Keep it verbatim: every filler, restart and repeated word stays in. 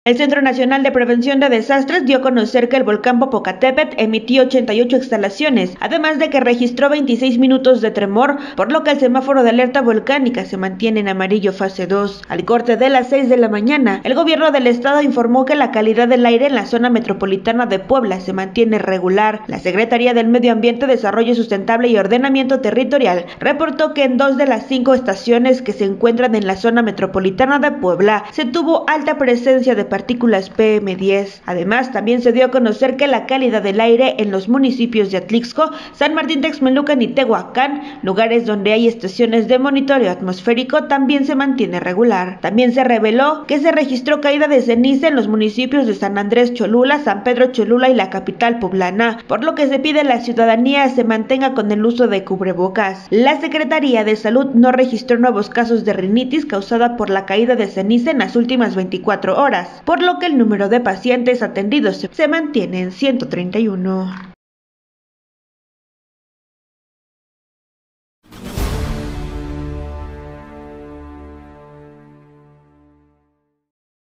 El Centro Nacional de Prevención de Desastres dio a conocer que el volcán Popocatépetl emitió ochenta y ocho exhalaciones, además de que registró veintiséis minutos de tremor, por lo que el semáforo de alerta volcánica se mantiene en amarillo fase dos. Al corte de las seis de la mañana, el gobierno del estado informó que la calidad del aire en la zona metropolitana de Puebla se mantiene regular. La Secretaría del Medio Ambiente, Desarrollo Sustentable y Ordenamiento Territorial reportó que en dos de las cinco estaciones que se encuentran en la zona metropolitana de Puebla se tuvo alta presencia de partículas P M diez. Además, también se dio a conocer que la calidad del aire en los municipios de Atlixco, San Martín Texmelucan y Tehuacán, lugares donde hay estaciones de monitoreo atmosférico, también se mantiene regular. También se reveló que se registró caída de ceniza en los municipios de San Andrés Cholula, San Pedro Cholula y la capital poblana, por lo que se pide a la ciudadanía se mantenga con el uso de cubrebocas. La Secretaría de Salud no registró nuevos casos de rinitis causada por la caída de ceniza en las últimas veinticuatro horas, por lo que el número de pacientes atendidos se mantiene en ciento treinta y uno.